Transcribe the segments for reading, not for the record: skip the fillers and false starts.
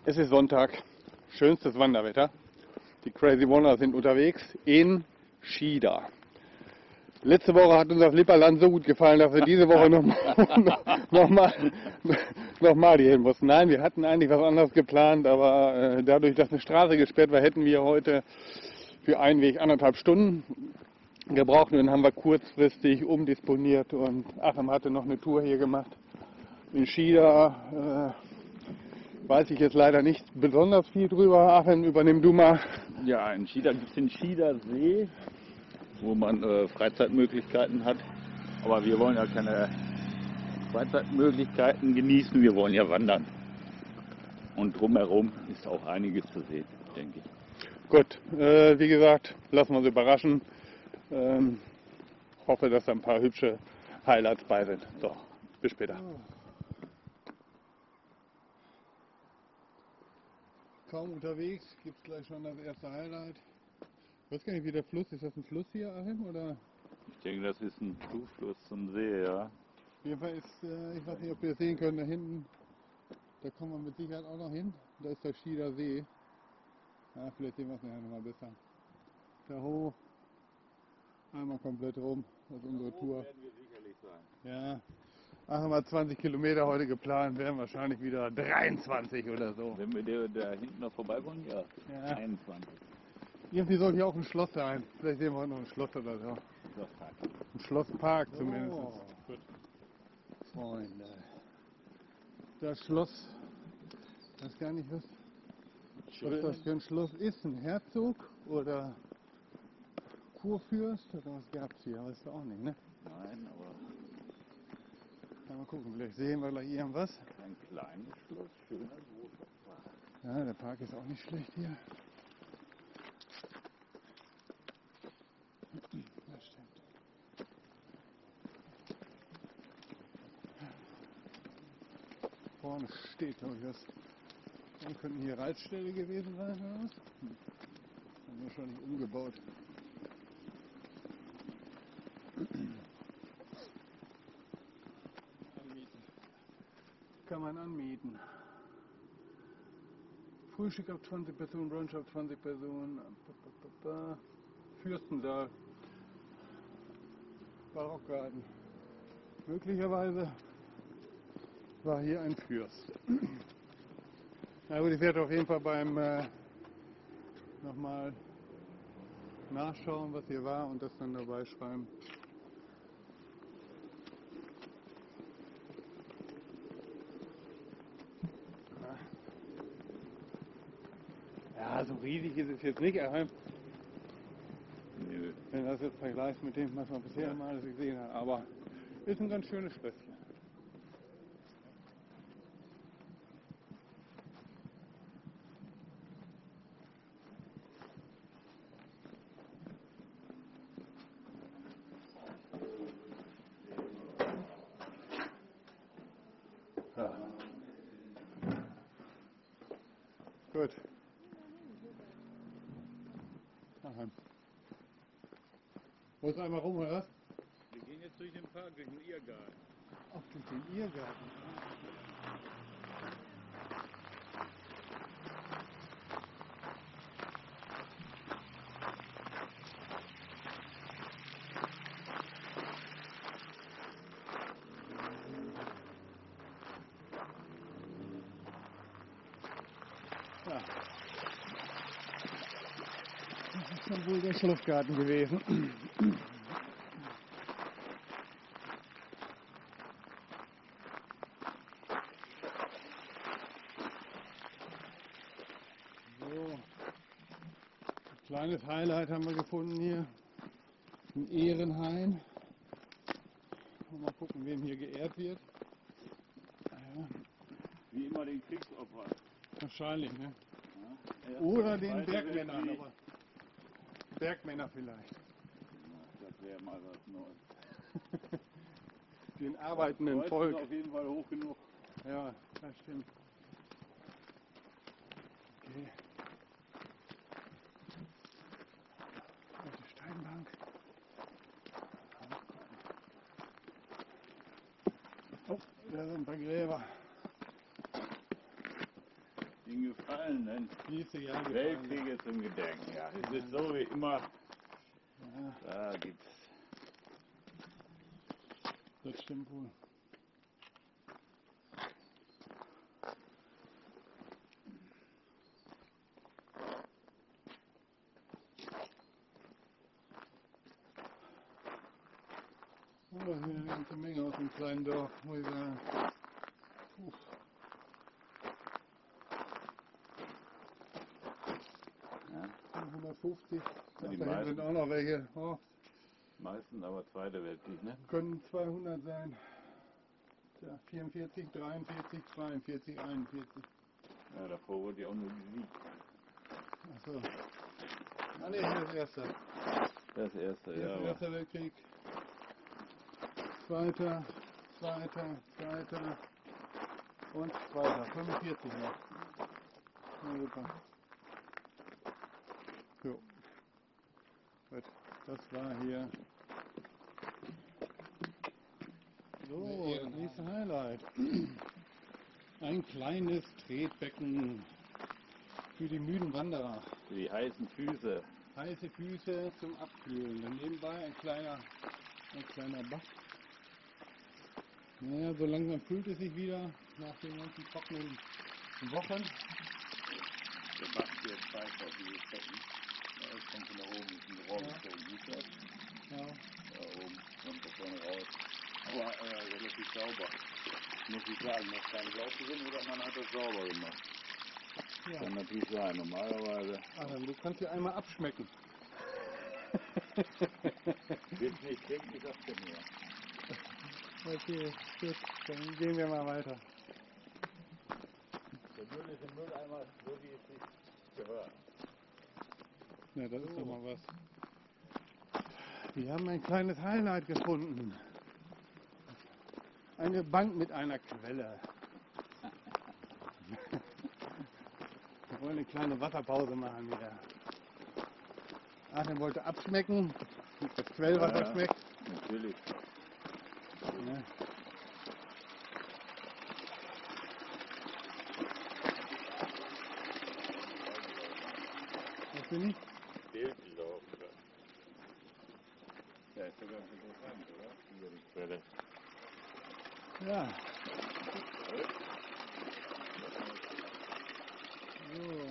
Es ist Sonntag, schönstes Wanderwetter. Die Crazy Wanderer sind unterwegs in Schieder. Letzte Woche hat uns das Lipperland so gut gefallen, dass wir diese Woche noch mal hier hin mussten. Nein, wir hatten eigentlich was anderes geplant, aber dadurch, dass eine Straße gesperrt war, hätten wir heute für einen Weg 1,5 Stunden gebraucht. Und dann haben wir kurzfristig umdisponiert und Achim hatte noch eine Tour hier gemacht. In Schieder weiß ich jetzt leider nicht besonders viel drüber. Achim, übernimm du mal. Ja, in Schieder gibt es den Schieder See, wo man Freizeitmöglichkeiten hat. Aber wir wollen ja keine Freizeitmöglichkeiten genießen, wir wollen ja wandern. Und drumherum ist auch einiges zu sehen, denke ich. Gut, wie gesagt, lassen wir uns überraschen. Hoffe, dass da ein paar hübsche Highlights bei sind. So, bis später. Kaum unterwegs, gibt es gleich schon das erste Highlight. Ich weiß gar nicht, wie der Fluss ist. Das ein Fluss hier, Achim? Oder? Ich denke, das ist ein Zufluss zum See, ja. Auf jeden Fall ist, ich weiß nicht, ob wir das sehen können, da hinten, da kommen wir mit Sicherheit auch noch hin. Da ist der Schieder See. Ja, vielleicht sehen wir es nachher nochmal besser. Da hoch, einmal komplett rum, das ist unsere Tour. Werden wir sicherlich sein. Ja, haben wir 20 Kilometer heute geplant, werden wahrscheinlich wieder 23 oder so. Wenn wir da hinten noch vorbei wollen, ja, Ja. 21. Irgendwie soll hier auch ein Schloss sein. Vielleicht sehen wir heute noch ein Schloss oder so. Schlosspark. Ein Schlosspark zumindest. Gut. Freunde. Das Schloss, ich weiß gar nicht, was das für ein Schloss ist. Ein Herzog oder Kurfürst oder was gab es hier? Weißt du auch nicht, ne? Nein, aber Mal gucken, vielleicht sehen wir gleich irgendwas. ein kleines Schloss, schöner großer Park. Ja, der Park ist auch nicht schlecht hier. Das stimmt. Vorne steht, glaube ich, was. Dann könnten hier Reitställe gewesen sein, oder was? Haben wahrscheinlich umgebaut. Kann man anmieten. Frühstück auf 20 Personen, Brunch auf 20 Personen. Fürstensaal. Barockgarten. Möglicherweise war hier ein Fürst. Na gut, ich werde auf jeden Fall beim nochmal nachschauen, was hier war und das dann dabei schreiben. Ja, so riesig ist es jetzt nicht, Nö. wenn das jetzt vergleicht mit dem, was man bisher mal gesehen hat. Aber ist ein ganz schönes Schlösschen. Ja. Gut. Aha. Wolltest du einmal rum, oder was? Wir gehen jetzt durch den Park, durch den Irrgarten. Ach, durch den Irrgarten. Ja. Das ist dann wohl der Schlossgarten gewesen. So, ein kleines Highlight haben wir gefunden hier. Ein Ehrenhain. Mal gucken, wem hier geehrt wird. Ja, Wie immer den Kriegsopfern. wahrscheinlich, ne? Ja. Oder den Zweiter Bergmännern. Weltkrieg. Aber Bergmänner vielleicht. Das wäre mal was Neues. Den arbeitenden Heute Volk. ist auf jeden Fall hoch genug. Ja, das stimmt. Okay. Alte Steinbank. Oh, da sind ein paar Gräber. den Gefallenen Nächste Jahr gefallen. Weltkrieges im Gedenken. Ja, es ist so wie immer. Ja, Da gibt's. das stimmt wohl. Oh, das ist eine ganze Menge aus dem kleinen Dorf, muss ich sagen. Puh. Ja, 150, Ja, die da hinten meisten. sind auch noch welche. Oh, meistens aber Zweite Weltkrieg, ne? können 200 sein. Ja, 44, 43, 42, 41. Ja, davor wurde ja auch nur gesiegt. Achso. Ah ne, das erste. Das erste, Hier ja. ist der Aber Erste Weltkrieg. Zweiter, zweiter und zweiter. 45 noch. Na super. Jo. Gut, das war hier. So, das nächste Highlight. Ein kleines Tretbecken für die müden Wanderer. für die heißen Füße. Heiße Füße zum Abkühlen. Und nebenbei ein kleiner Bach. Naja, so langsam fühlt es sich wieder nach den ganzen trockenen Wochen. Der Bach hier zeigt auf dieses Becken. Ja, das kommt von da oben, ist ein Rohr gezogen, siehst du das? Ja. Da oben kommt das vorne raus. Aber relativ sauber. Muss ich sagen, noch kein Laub drin oder man hat das sauber gemacht. Ja. Kann natürlich sein, normalerweise. Adam, du kannst hier einmal abschmecken. Wird nicht trinken, ich sag's dir nur. Okay, gut, dann gehen wir mal weiter. Der Müll ist im Mülleimer, so wie es sich gehört. Ja, das ist doch mal was. Wir haben ein kleines Highlight gefunden. Eine Bank mit einer Quelle. Wir wollen eine kleine Wasserpause machen wieder. Adam wollte abschmecken, wie das Quellwasser Ja. schmeckt. Natürlich. Ja. Was bin ich? Fehlt die Lauf. Ja, ist sogar interessant, oder? Über die Quelle. Ja. So.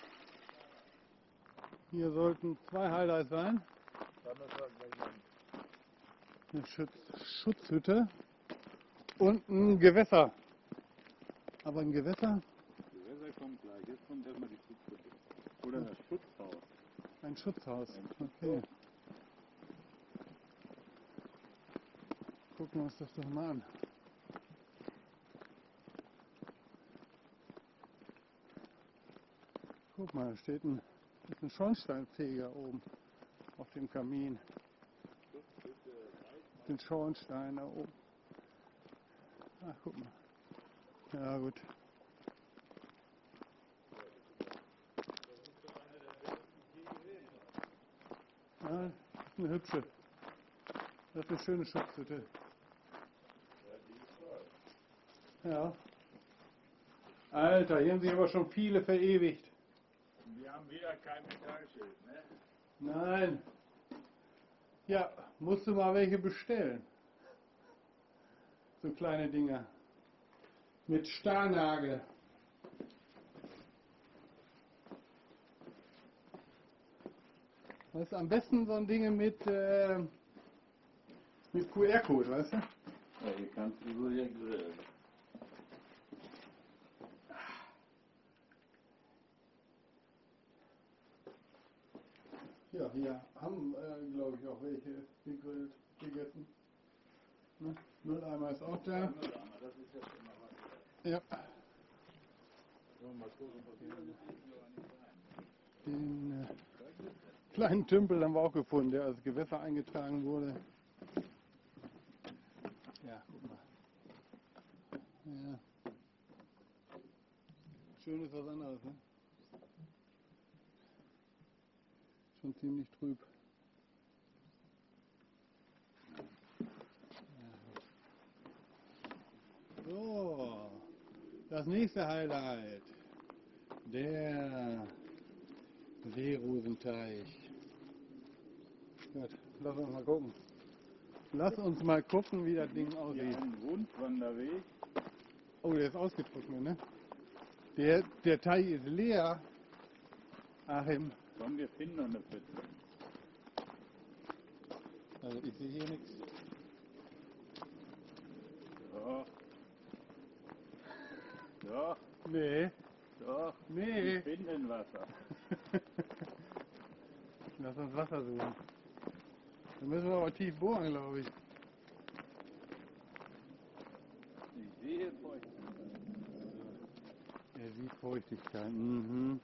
Hier sollten 2 Highlights sein. Da müssen wir gleich hin. Eine Schutzhütte und ein Gewässer. Aber ein Gewässer, Die Gewässer kommt gleich. Jetzt kommt erstmal die Schutzhütte. Oder das Schutzhaus. ein Schutzhaus. Ein Okay. Gucken wir uns das doch mal an. Guck mal, da steht ist ein Schornsteinfeger oben auf dem Kamin. Den Schornstein da oben. Ach, guck mal. Ja, gut. Ja, das ist eine hübsche. Das ist eine schöne Schutzhütte. Ja. Alter, hier haben sich aber schon viele verewigt. Wir haben wieder kein Metallschild, ne? Nein. Ja, musst du mal welche bestellen. So kleine Dinger. Mit Starnagel. Das ist am besten so ein Ding mit QR-Code, weißt du? Ja, hier kannst du so hier grillen. Ja, hier haben, glaube ich, auch welche gegrillt, gegessen. Ne? Mülleimer ist auch da. Das ist jetzt immer was. Ja. So, mal gucken, was hier ist. Den kleinen Tümpel haben wir auch gefunden, der als Gewässer eingetragen wurde. Ja, guck mal. Ja. Schön ist was anderes, ne? Schon ziemlich trüb. Ja. So, das nächste Highlight. Der Seerosenteich. Gut, lass uns mal gucken. Lass uns mal gucken, wie das Ding Hier aussieht. ein Rundwanderweg. Oh, der ist ausgetrocknet, ne? Der Teich ist leer. Achim. Komm, wir finden noch eine Pfütze. Also ich sehe hier nichts. So. So. Nee. So. Nee. Wir finden Wasser. Lass uns Wasser suchen. Dann müssen wir aber tief bohren, glaube ich. Ich sehe Feuchtigkeit. Er sieht Feuchtigkeit. Mhm.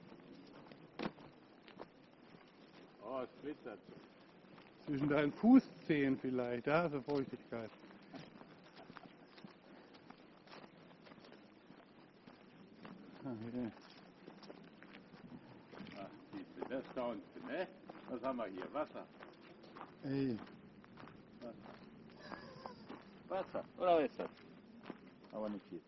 Oh, es glitzert. Zwischen deinen Fußzehen vielleicht, da ist Feuchtigkeit. Okay. Ach, siehst du, das staunst du, ne? Was haben wir hier? Wasser. Ey, Wasser. Oder was ist das? Aber nicht viel.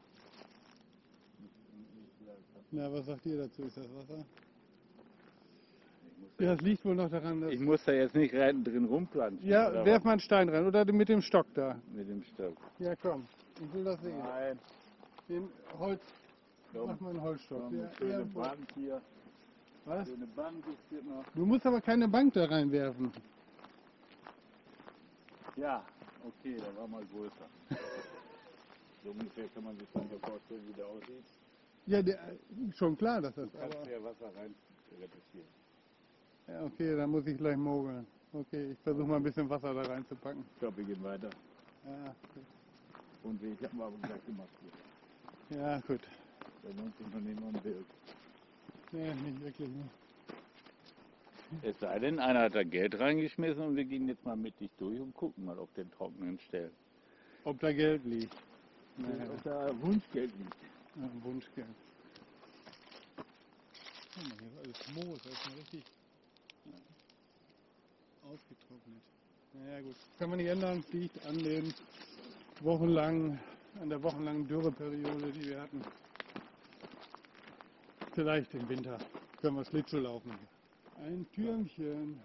na, was sagt ihr dazu? Ist das Wasser? Ich muss Ja, das liegt wohl noch daran, dass... Ich muss da jetzt nicht drin rumplanschen. Ja, oder werf was? mal einen Stein rein. Oder mit dem Stock da. Mit dem Stock. Ja, komm. Ich will das sehen. Nein. Den Holz... Komm. Mach mal einen Holzstock. Komm, Ja, eine schöne irgendwo. Bank hier. Was? Schöne Bank ist hier noch. Du musst aber keine Bank da reinwerfen. Ja, okay, der war mal größer. So ungefähr kann man sich dann hier vorstellen, wie der aussieht. Ja, schon klar, dass Du das kannst aber... ja Wasser rein reduzieren. Ja, okay, dann muss ich gleich mogeln. Okay, ich versuche mal ein bisschen Wasser da reinzupacken. Ich glaube, wir gehen weiter. Ja, Und ich habe aber gleich gemacht hier. ja, gut. Da lohnt sich noch nicht mal ein Bild. Nee, nicht wirklich. Ne? Es sei denn, einer hat da Geld reingeschmissen und wir gehen jetzt mal mittig durch und gucken mal auf den trockenen Stellen. Ob da Geld liegt. Naja, Ob da Wunschgeld liegt. ein Wunschgeld. Guck mal, hier ist alles Moos, das ist schon richtig ausgetrocknet. Naja gut, kann man nicht ändern, es liegt an den an der wochenlangen Dürreperiode, die wir hatten. Vielleicht im Winter können wir Schlittschuh laufen. Ein Türmchen.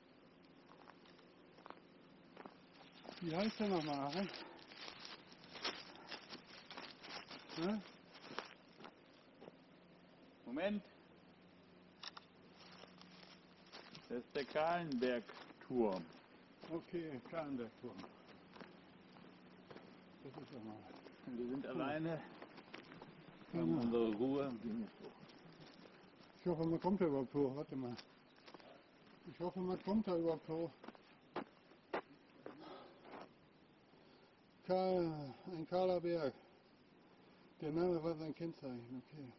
Wie heißt der nochmal? Ne? Moment. Das ist der Kahlenberg-Turm. Okay, Kahlenbergturm. Das ist doch mal. Wir sind alleine, haben unsere Ruhe und gehen jetzt hoch. Ich hoffe, man kommt da überhaupt hoch. Warte mal. Ich hoffe, man kommt da überhaupt hoch. Ein kahler Berg. Der Name war sein Kennzeichen, okay.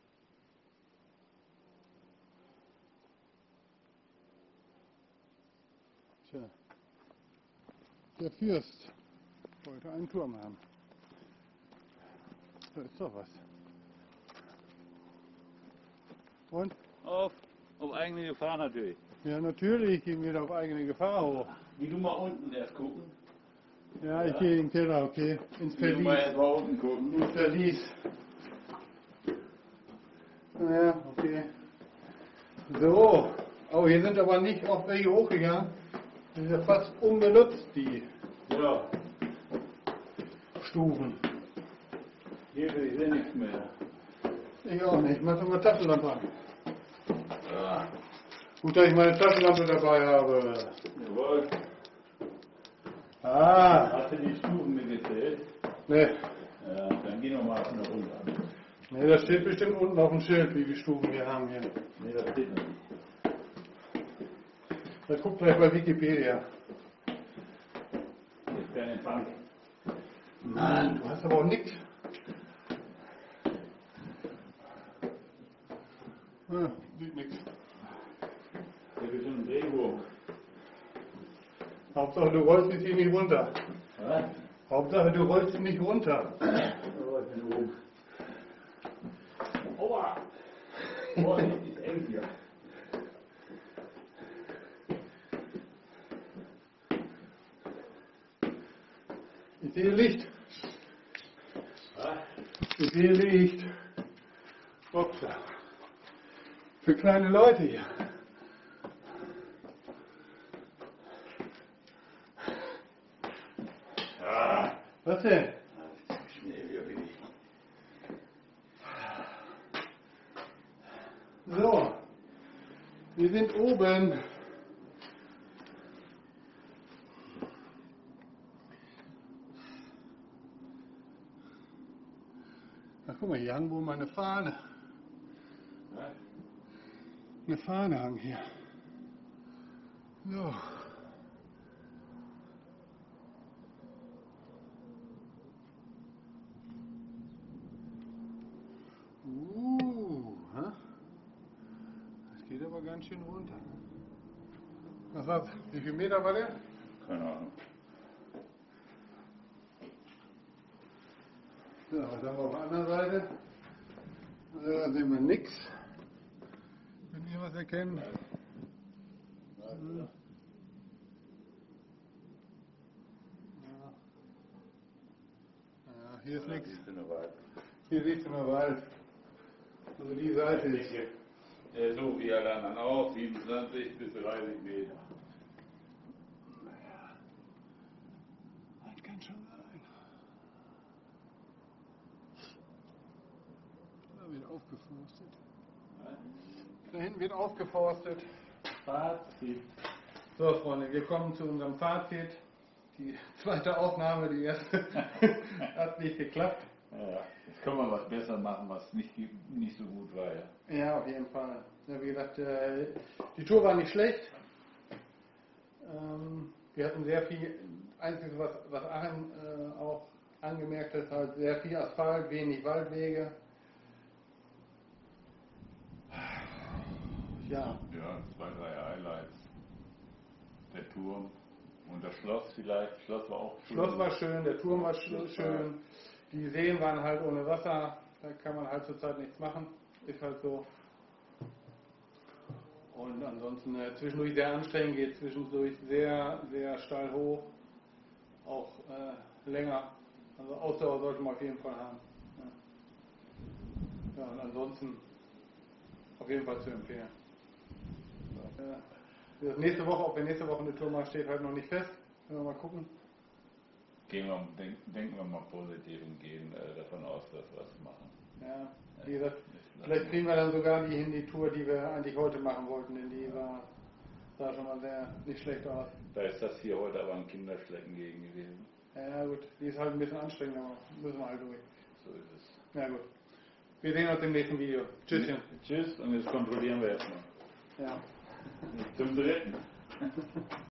Tja. Der Fürst wollte einen Turm haben. Da ist doch was. Und? Auf eigene Gefahr natürlich. Ja, natürlich gehen wir da auf eigene Gefahr hoch. Wie du mal unten erst gucken. Ja, ich gehe in den Keller, okay. Ins Wie du mal Verlies. erst mal unten gucken. Ins Verlies. Ja, okay. So. Oh, hier sind aber nicht oft welche hochgegangen. Die sind ja fast unbenutzt, die Ja, Stufen. hier will ich nichts mehr. Ich auch nicht. Mach doch mal Taschenlampe an. Ja. Gut, dass ich meine Taschenlampe dabei habe. Jawohl. Ah, Hast du die Stufen mitgezählt? ne. Ja, dann geh nochmal von der runter. Ne, das steht bestimmt unten auf dem Schild, wie viele Stufen wir haben hier. Nee, das steht noch nicht. Das guckt gleich bei Wikipedia. Jetzt kein Empfang. Mann, du hast aber auch nichts. Ja, sieht nichts. Hier ist schon ein Drehbuch. Hauptsache du rollst jetzt hier nicht runter. Was? Hauptsache du rollst nicht runter. Oh, ich bin oben. Aua! Oh, das ist eng hier. Ich sehe Licht. Was? Ich sehe Licht. Upsa. für kleine Leute hier. Ja. Was denn? So, wir sind oben. Ach, guck mal, hier hang wohl mal eine Fahne. Eine Fahne hang hier. So. Hä? Das geht aber ganz schön runter. Was war's? Wie viel Meter war der? Keine Ahnung. So, was haben wir auf der anderen Seite? Da sehen wir nichts. Wenn ihr was erkennen. Ja. Ja, hier ist nichts. Hier siehst du nur Wald. Also die Seite ist. So wie alle anderen auch, 27 bis 30 Meter. Das kann schon sein. Da wird aufgeforstet. Da hinten wird aufgeforstet. Fazit. So, Freunde, wir kommen zu unserem Fazit. Die zweite Aufnahme, die erste hat nicht geklappt. Ja, jetzt können wir was besser machen, was nicht so gut war. Ja. Ja, auf jeden Fall. Ja, wie gesagt, die Tour war nicht schlecht. Wir hatten sehr viel, einziges was Achim auch angemerkt hat, halt sehr viel Asphalt, wenig Waldwege. Ja. Ja, 2, 3 Highlights. Der Turm und das Schloss vielleicht. Schloss war auch schön. Schloss war schön, der Turm war schön. Die Seen waren halt ohne Wasser, da kann man halt zurzeit nichts machen. Ist halt so. Und ansonsten zwischendurch sehr anstrengend, geht zwischendurch sehr, sehr steil hoch. Auch länger. Also Ausdauer sollte man auf jeden Fall haben. Ja, und ansonsten auf jeden Fall zu empfehlen. Nächste Woche, ob wir nächste Woche eine Tour machen, steht halt noch nicht fest. Können wir mal gucken. Denken wir mal positiv und gehen davon aus, dass wir es machen. Ja, wie gesagt, vielleicht kriegen wir dann sogar die hin, die Tour, die wir eigentlich heute machen wollten, denn die sah schon mal sehr nicht schlecht aus. Da ist das hier heute aber ein Kinderschlecken gegen gewesen. Ja gut, die ist halt ein bisschen anstrengend, aber müssen wir halt durch. So ist es. Ja gut. Wir sehen uns im nächsten Video. Tschüsschen. Tschüss und jetzt kontrollieren wir erstmal. Ja. Zum dritten.